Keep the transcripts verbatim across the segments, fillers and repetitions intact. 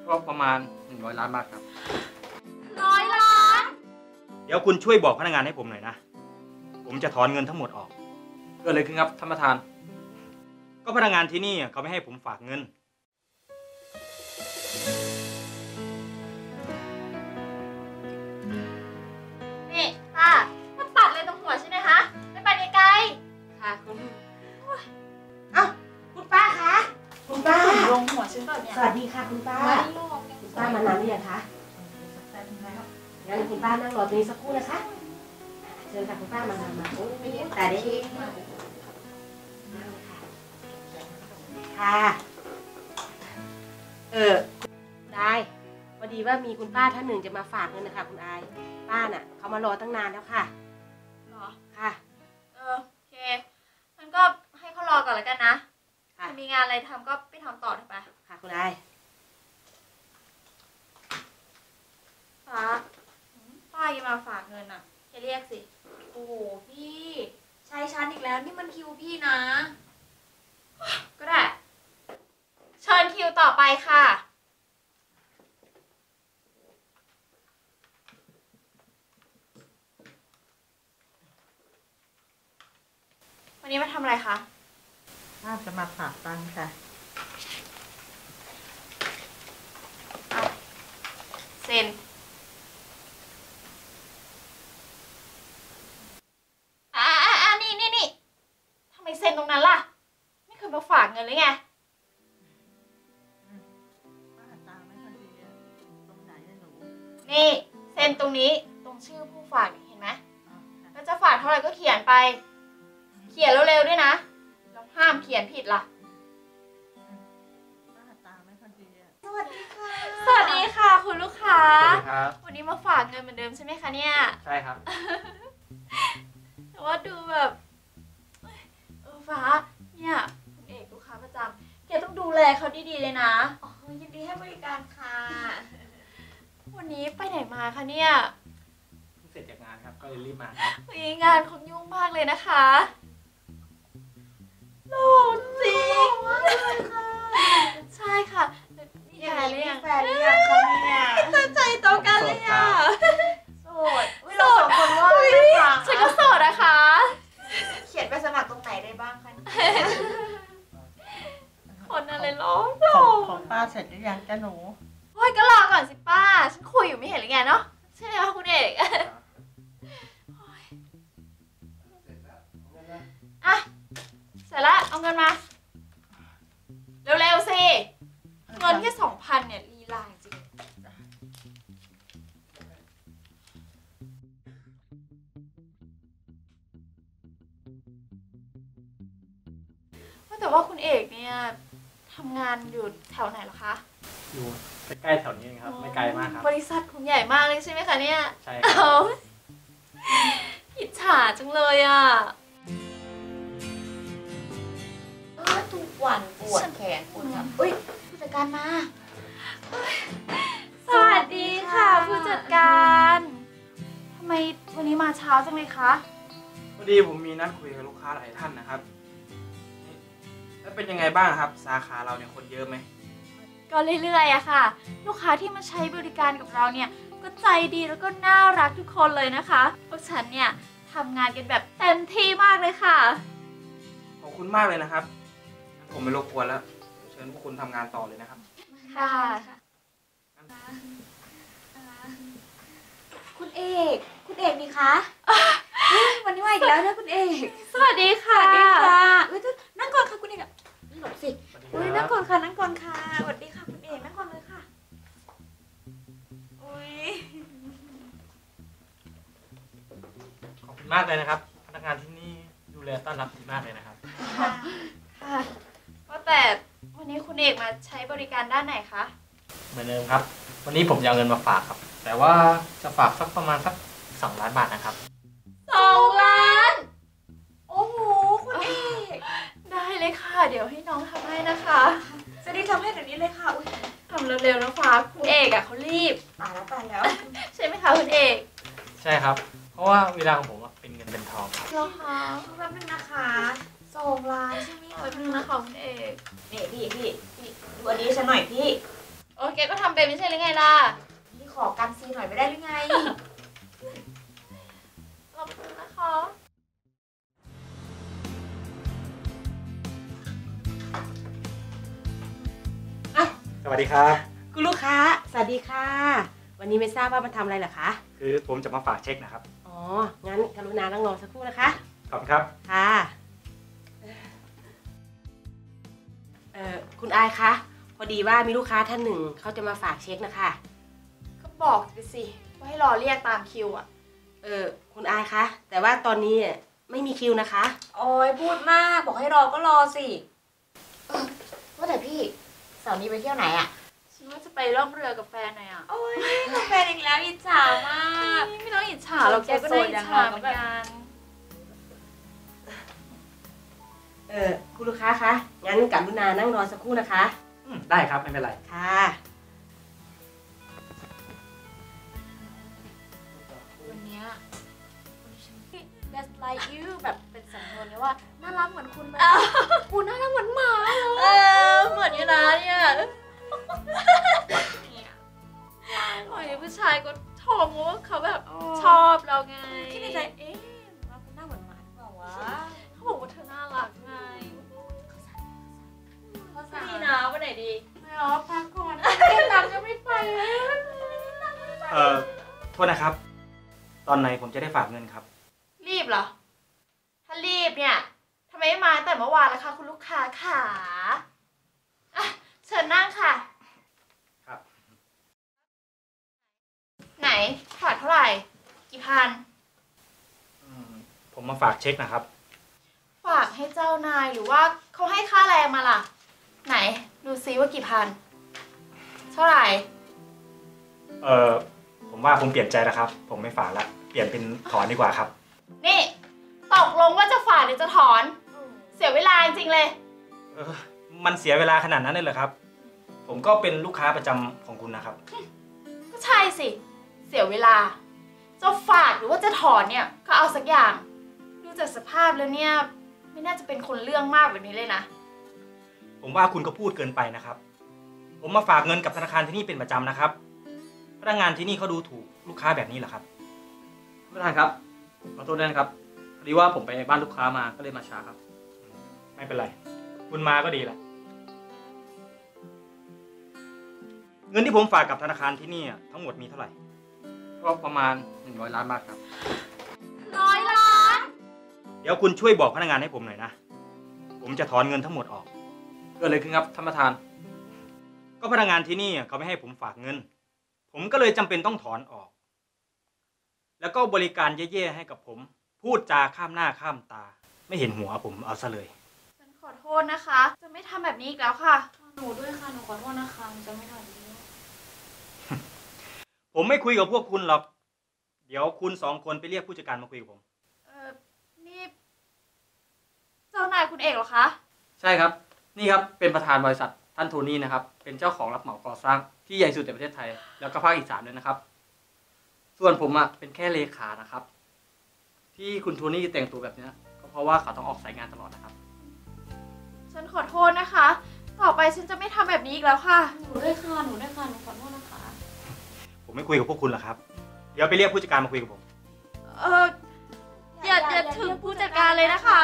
ก็ประมาณหนึ่งร้อยล้านบาทครับร้อยล้านเดี๋ยวคุณช่วยบอกพนักงานให้ผมหน่อยนะผมจะถอนเงินทั้งหมดออกเกิดอะไรขึ้นครับท่านประธานก็พนักงานที่นี่เขาไม่ให้ผมฝากเงินนี่ป้ามาปัดเลยตรงหัวใช่ไหมคะไม่ปัดไกลๆค่ะคุณเอ้าคุณป้าคะคุณป้าลงหัวฉันก่อนเนี่ยสวัสดีค่ะคุณป้าคุณป้ามานานหรือยังคะงั้นคุณป้านั่งรอตรงนี้สักครู่นะคะเชิญค่ะคุณป้ามามาโอ้ยแต่ได้ค่ะเออได้พอดีว่ามีคุณป้าท่านหนึ่งจะมาฝากเงินนะคะคุณอายป้าน่ะเขามารอตั้งนานแล้วค่ะหรอค่ะเออโอเคงั้นก็ให้เขารอก่อนแล้วกันนะถ้ามีงานอะไรทำก็ไปทำต่อเถอะไปค่ะคุณอายฟ้าป้ายังมาฝากเงินอ่ะแกเรียกสิโอ้โหพี่ใช้ชั้นอีกแล้วนี่มันคิวพี่นะก็ได้เชิญคิวต่อไปค่ะวันนี้มาทำอะไรคะน่าจะมาฝากตังค์ค่ะเซ็นอ่าอ่านี่นี่นี่ทำไมเซ็นตรงนั้นล่ะไม่เคยมาฝากเงินเลยไงป้าตาไม่ค่อยดีตรงไหนอะหนูนี่เซ็นตรงนี้ตรงชื่อผู้ฝากเห็นไหมแล้วจะฝากเท่าไหร่ก็เขียนไปเขียนเร็วๆด้วยนะแล้วห้ามเขียนผิดล่ะป้าตาไม่ค่อยดีสวัสดีค่ะสวัสดีค่ะคุณลูกค้าสวัสดีครับวันนี้มาฝากเงินเหมือนเดิมใช่ไหมคะเนี่ยใช่ครับแต่ว่าดูแบบเออฟ้าเนี่ยคุณเอกลูกค้าประจำแกต้องดูแลเขาดีๆเลยนะอ๋อยินดีให้บริการค่ะวันนี้ไปไหนมาคะเนี่ยเพิ่งเสร็จจากงานครับก็เลยรีบมาครับงานคงยุ่งมากเลยนะคะโล่จริงใช่ค่ะมีแฟนหรือยังแฟนหรือยังคะเนี่ยตั้งใจตรงกันเลยอ่ะโสดโสดคนว่าฉันก็โสดนะคะเขียนไปสมัครตรงไหนได้บ้างคะคนอะไรร้องของของป้าเสร็จหรือยังจ้าหนูโอ้ยก็รอก่อนสิป้าฉันคุยอยู่ไม่เห็นหรือไงเนาะใช่ไหมคะคุณเอกอ่ะเสร็จแล้วเอาเงินมาเร็วๆสิเงินแค่สองพันเนี่ยลีลาจริงแต่ว่าคุณเอกเนี่ยทำงานอยู่แถวไหนหรอคะอยู่ใกล้ๆแถวนี้ครับไม่ไกลมากครับบริษัทคุณใหญ่มากเลยใช่ไหมคะเนี่ยใช่ครับอิจฉาจังเลยอ่ะทุกวันปวดแขนปวดครับอุ้ยผู้จัดการมาสวัสดีค่ะผู้จัดการทำไมวันนี้มาเช้าจังเลยคะพอดีผมมีนัดคุยกับลูกค้าหลายท่านนะครับแล้วเป็นยังไงบ้างครับสาขาเราเนี่ยคนเยอะไหมก็เรื่อยๆอะค่ะลูกค้าที่มาใช้บริการกับเราเนี่ยก็ใจดีแล้วก็น่ารักทุกคนเลยนะคะพวกฉันเนี่ยทำงานกันแบบเต็มที่มากเลยค่ะขอบคุณมากเลยนะครับผมไม่รบกวนแล้วเชิญพวกคุณทำงานต่อเลยนะครับค่ะคุณเอกคุณเอกนี่คะวันนี้มาอีกแล้วนะคุณเอกสวัสดีค่ะสวัสดีค่ะนั่งก่อนค่ะคุณเอกหลบสิอุ้ยนั่งก่อนค่ะนั่งก่อนค่ะสวัสดีค่ะคุณเอกนั่งก่อนเลยค่ะอุ้ยขอบคุณมากเลยนะครับพนักงานที่นี่ดูแลต้อนรับดีมากเลยนะครับค่ะก็แต่วันนี้คุณเอกมาใช้บริการด้านไหนคะเหมือนเดิมครับวันนี้ผมจะเอาเงินมาฝากครับแต่ว่าจะฝากสักประมาณสักสองล้านบาทนะครับสองล้านโอ้โหคุณเอกได้เลยค่ะเดี๋ยวให้น้องทำให้นะคะจะได้ทำให้เดี๋ยวนี้เลยค่ะอุ้ยทำเร็วๆนะฟ้าคุณเอกอ่ะเขารีบตายแล้วตายแล้วใช่ไหมคะคุณเอกใช่ครับเพราะว่าเวลาของผมเป็นเงินเป็นทองครับเหรอคะแป๊บนึงนะคะสองล้านใช่ไหมคะแป๊บนึงนะคะคุณเอกนี่พี่พี่พี่ดูอันนี้ฉันหน่อยพี่เออเคก็ทำเป็นไม่ใช่หรือไงล่ะนี่ขอกันซีหน่อยไม่ได้หรือไงขอบคุณนะคะสวัสดีครับคุณลูกค้าสวัสดีค่ะ วันนี้ไม่ทราบว่ามาทำอะไรเหรอคะคือผมจะมาฝากเช็คนะครับอ๋องั้นกรุณานั่งรอสักครู่นะคะขอบคุณครับค่ะเอ่อคุณอายคะพอดีว่ามีลูกค้าท่านหนึ่งเขาจะมาฝากเช็คนะคะก็บอกไปสิว่าให้รอเรียกตามคิวอ่ะเออคุณอายคะแต่ว่าตอนนี้ไม่มีคิวนะคะโอ้ยพูดมากบอกให้รอก็รอสิเออว่าแต่พี่เสาร์นี้ไปเที่ยวไหนอ่ะฉันว่าจะไปล่องเรือกับแฟนหน่อยอ่ะโอ้ยกับแฟนอีกแล้วอิจฉามากไม่ต้องอิจฉาเราแกก็ได้อิจฉาเหมือนกันเออคุณลูกค้าคะงั้นกรุณานั่งรอสักครู่นะคะอืมได้ครับไม่เป็นไรค่ะวันเนี้ย best like you แบบเป็นสำนวนเลยว่าน่ารักเหมือนคุณเลยคุณน่ารักเหมือนหมาเลยเออเหมือนอยู่นะเนี่ยโอ้ยผู้ชายก็ชมว่าเขาแบบชอบเราไงคิดในใจเอ๊ะว่าคุณหน้าเหมือนหมาหรือเปล่าวะเขาบอกว่าเธอน่ารักไงดีนะวันไหนดีไม่เอาพักก่อนเต้นรำจะไม่ไปเลยเอ่อโทษนะครับ ตอนไหนผมจะได้ฝากเงินครับรีบเหรอ ถ้ารีบเนี่ยทำไมไม่มาตั้งแต่เมื่อวานล่ะคะคุณลูกค้าขาอ่ะเชิญนั่งค่ะครับไหนฝากเท่าไหร่ กี่พันอืมผมมาฝากเช็คนะครับฝากให้เจ้านายหรือว่าเขาให้ค่าแรงมาล่ะ ไหนดูซิว่ากี่พัน เท่าไหร่เอ่อผมว่าผมเปลี่ยนใจแล้วครับ ผมไม่ฝากละเปลี่ยนเป็นถอนดีกว่าครับนี่ตกลงว่าจะฝากหรือจะถอน เสียเวลาจริงๆเลยเออมันเสียเวลาขนาดนั้นเลยเหรอครับ ผมก็เป็นลูกค้าประจำของคุณนะครับก็ใช่สิ เสียเวลา จะฝากหรือว่าจะถอนเนี่ยก็เอาสักอย่าง ดูจากสภาพแล้วเนี่ยไม่น่าจะเป็นคนเรื่องมากแบบนี้เลยนะผมว่าคุณก็พูดเกินไปนะครับ ผมมาฝากเงินกับธนาคารที่นี่เป็นประจำนะครับ พนักงานที่นี่เขาดูถูกลูกค้าแบบนี้เหรอครับท่านประธานครับขอโทษด้วยนะครับพอดีว่าผมไปบ้านลูกค้ามาก็เลยมาช้าครับไม่เป็นไร คุณมาก็ดีแหละ เงินที่ผมฝากกับธนาคารที่นี่ทั้งหมดมีเท่าไหร่ก็ประมาณหนึ่งร้อยล้านบาทครับร้อยล้านเดี๋ยวคุณช่วยบอกพนักงานให้ผมหน่อยนะ ผมจะถอนเงินทั้งหมดออกเกิดอะไรขึ้นครับท่านประธานก็พนักงานที่นี่เขาไม่ให้ผมฝากเงิน ผมก็เลยจำเป็นต้องถอนออก แล้วก็บริการแย่ๆให้กับผม พูดจาข้ามหน้าข้ามตา ไม่เห็นหัวผมเอาซะเลยฉันขอโทษนะคะ จะไม่ทำแบบนี้อีกแล้วค่ะ หนูด้วยค่ะ หนูขอโทษนะคะจะไม่ทำแบบนี้ผมไม่คุยกับพวกคุณหรอก เดี๋ยวคุณสองคนไปเรียกผู้จัดการมาคุยกับผมเออนี่เจ้านายคุณเอกเหรอคะใช่ครับ นี่ครับเป็นประธานบริษัทท่านโทนี่นะครับ เป็นเจ้าของรับเหมาก่อสร้างที่ใหญ่สุดในประเทศไทย แล้วก็ภาคอีสานด้วยนะครับ ส่วนผมอ่ะเป็นแค่เลขานะครับ ที่คุณโทนี่แต่งตัวแบบนี้ก็เพราะว่าเขาต้องออกสายงานตลอดนะครับฉันขอโทษนะคะ ต่อไปฉันจะไม่ทำแบบนี้อีกแล้วค่ะ หนูด้วยค่ะ หนูด้วยค่ะ หนูขอโทษนะคะผมไม่คุยกับพวกคุณหรอกครับ เดี๋ยวไปเรียกผู้จัดการมาคุยกับผมเอออย่าอย่าถึงผู้จัดการเลยนะคะ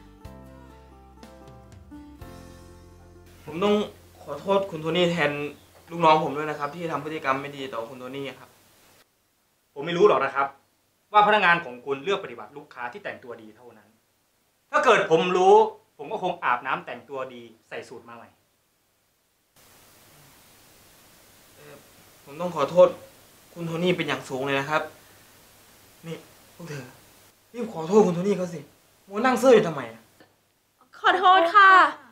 ผมต้องขอโทษคุณโทนี่แทนลูกน้องผมด้วยนะครับ ที่ทำพฤติกรรมไม่ดีต่อคุณโทนี่ครับผมไม่รู้หรอกนะครับ ว่าพนักงานของคุณเลือกปฏิบัติลูกค้าที่แต่งตัวดีเท่านั้น ถ้าเกิดผมรู้ ผมก็คงอาบน้ำแต่งตัวดีใส่สูทมาใหม่ผมต้องขอโทษคุณโทนี่เป็นอย่างสูงเลยนะครับ นี่พวกเธอรีบขอโทษคุณโทนี่เขาสิมัวนั่งเซ่ออยู่ทำไมอะขอโทษค่ะ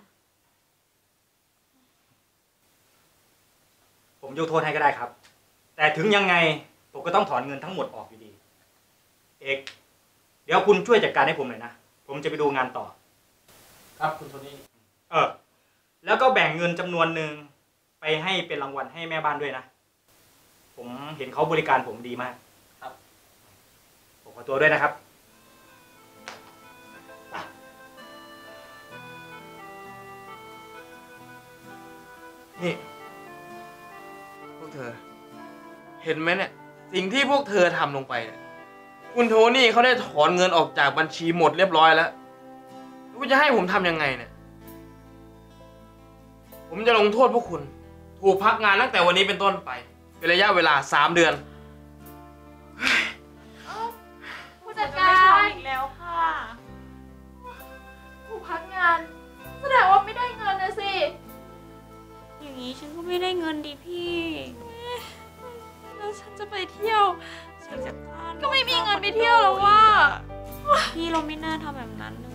ผมยกโทษให้ก็ได้ครับ แต่ถึงยังไงผมก็ต้องถอนเงินทั้งหมดออกอยู่ดี เอกเดี๋ยวคุณช่วยจัดการให้ผมหน่อยนะ ผมจะไปดูงานต่อครับคุณโทนี่เออ แล้วก็แบ่งเงินจำนวนหนึ่งไปให้เป็นรางวัลให้แม่บ้านด้วยนะ ผมเห็นเขาบริการผมดีมากครับผมขอตัวด้วยนะครับนี่วกเธอ เห็นไหมเนี่ยสิ่งที่พวกเธอทำลงไปเนี่ยคุณโทนี่เขาได้ถอนเงินออกจากบัญชีหมดเรียบร้อยแล้วคุณจะให้ผมทำยังไงเนี่ยผมจะลงโทษพวกคุณถูกพักงานตั้งแต่วันนี้เป็นต้นไปเป็นระยะเวลาสามเดือนผู้จัดการอีกแล้วค่ะผู้พักงานแสดงว่าไม่ได้เงินนะสิอย่างนี้ฉันก็ไม่ได้เงินดีพี่แล้วฉันจะไปเที่ยวฉันจะก็ไม่มีเงินไปเที่ยวแล้วว่าพี่เราไม่น่าทำแบบนั้นเล